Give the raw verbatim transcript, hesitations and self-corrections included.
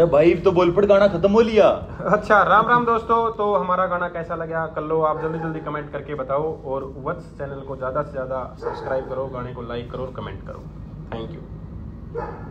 भाई तो बोल पड़, गाना खत्म हो लिया। अच्छा राम राम दोस्तों, तो हमारा गाना कैसा लगा कर लो आप जल्दी जल्दी कमेंट करके बताओ, और वत्स चैनल को ज़्यादा से ज़्यादा सब्सक्राइब करो, गाने को लाइक करो और कमेंट करो। Thank you.